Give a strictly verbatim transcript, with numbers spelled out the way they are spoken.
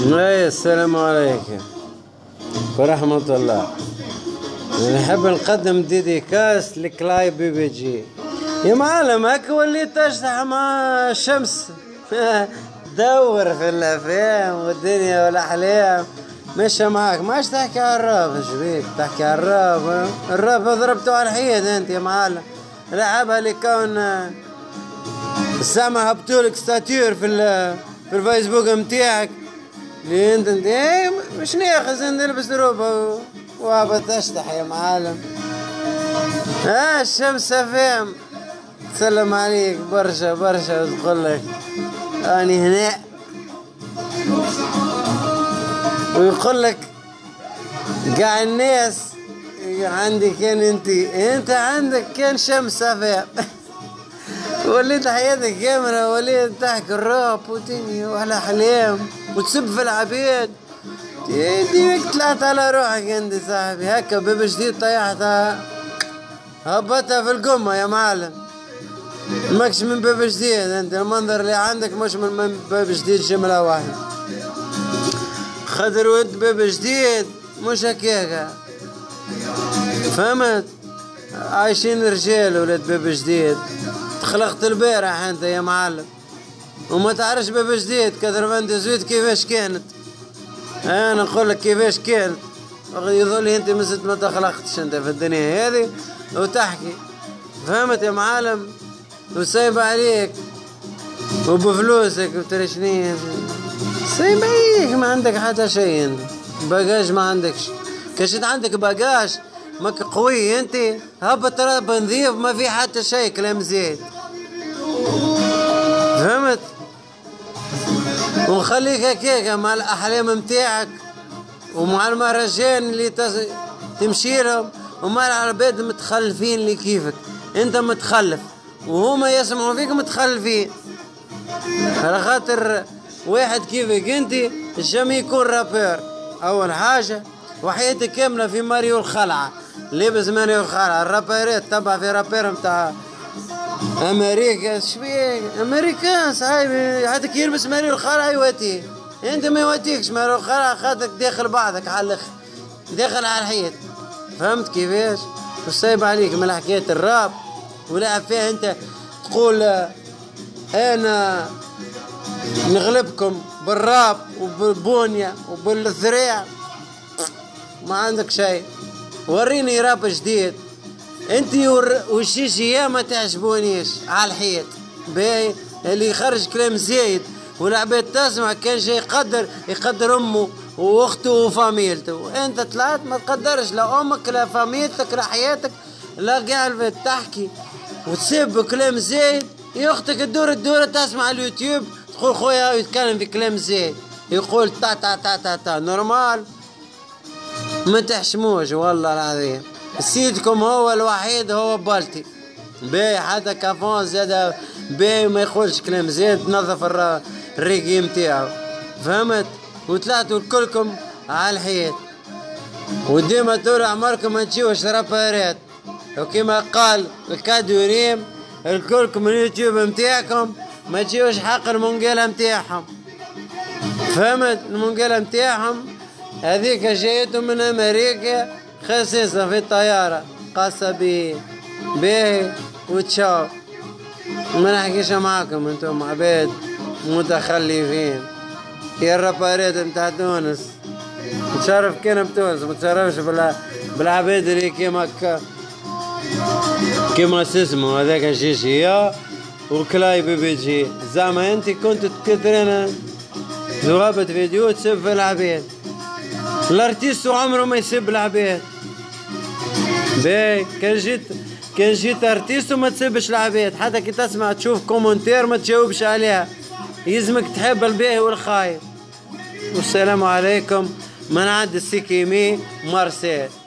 اي السلام عليكم ورحمة الله. نحب نقدم ديديكاس لكلاي بي بي جي. يا معلم هاك وليت تشطح مع الشمس دور في الافلام والدنيا والاحلام مش معاك، ماش تحكي على الراب. ايش بيك تحكي على الراب؟ الراب ضربته على الحيط انت يا معلم. لعبها لكون السما هبطولك ستاتير في في الفيسبوك متاعك اللي انت انت ايه مش ناخذ نلبس روبه وابا تشطح يا معلم. ها الشمس فهم تسلم عليك برشا برشا وتقول لك اني هنا، ويقول لك قاع الناس عندي كان انت انت عندك كان شمس فهم وليت حياتك كاميرا وليت تحكي الراب وتني وعلى حلام وتسب في العبيد. ديك طلعت على روحك انت صاحبي. هكا باب جديد طيحتها هبطها في القمة يا معلم. ماكش من باب جديد انت، المنظر اللي عندك مش من باب جديد جملة واحدة. خضر ود باب جديد مش هكاكا فهمت؟ عايشين رجال ولاد باب جديد. تخلقت البارح انت يا معلم وما تعرفش باب جديد كثر زويت كيفاش كانت. انا نقول لك كيفاش كانت يظل انت مازلت ما تخلقتش انت في الدنيا هذه وتحكي فهمت يا معلم؟ وسايب عليك وبفلوسك وترشنين سايب عليك، ما عندك حتى شيء انت. باجاج ما عندكش، كشت عندك باجاج ماك قوي انت. هبط راب نظيف ما في حتى شيء كلام زيت فهمت؟ ونخليك هكاك مع الاحلام متاعك ومع المهرجان اللي تز... تمشي لهم ومع العباد المتخلفين اللي كيفك. انت متخلف وهما يسمعوا فيك متخلفين على خاطر واحد كيفك انت الجميع يكون رابير اول حاجه وحياتك كامله في ماريو الخلعه. لابس ماريو الخلعه الرابيرات تبع في رابير متاع امريكا. شبيك امريكان صاحبي حتى يلبس ماريو الخلعه يواتيه. انت ما يواتيكش ماريو الخلعه خاطرك داخل بعضك على الاخر داخل على الحيط فهمت كيفاش؟ وصايب عليك من حكايه الراب ولعب فيها انت تقول انا نغلبكم بالراب وبالبونيا وبالذريع. ما عندك شيء. وريني راب جديد انت والشيشيه ما تعجبونيش على الحيط باهي اللي يخرج كلام زايد والعباد تسمع. كان شيء يقدر يقدر امه واخته وفاميلته. انت طلعت ما تقدرش لا امك لا فاميلتك لا حياتك لا قاعد تحكي وتسب كلام زايد. يا اختك تدور الدورة تسمع اليوتيوب تقول خويا يتكلم في كلام زايد يقول تا تا تا تا تا نورمال. ما تحشموش والله العظيم. سيدكم هو الوحيد هو بالتي باي حتى كافون زاد باي ما يقولش كلام زايد تنظف الريقي متاعو فهمت؟ وطلعتوا كلكم على الحيط وديما طول عمركم ما تجيوش رابرات. وكما قال الكادوريم الكلكم اليوتيوب متاعكم ما تجيوش حق المنقلة متاعهم فهمت؟ المنقلة متاعهم هذيك جايتهم من امريكا خصيصا في الطيارة قاصة بيه باهي وتشاو. ما نحكيش معاكم انتم عباد متخلفين يا الرابرات متاع تونس. متشرف كان بتونس متشرفش بلا بالعباد اللي كيما كيما اسمه هذاك الشيشية وكلاي بي بي جي. زعما انت كنت تكثرين ضربت فيديو تسب في العباد. الارتيست عمره ما يسب العباد باي. كان جيت كان جيت ارتيست وما تسبش العباد حتى كي تسمع تشوف كومنتير ما تجاوبش عليها. يلزمك تحب الباهي والخايب. والسلام عليكم من عند السيكيمي مارسيل.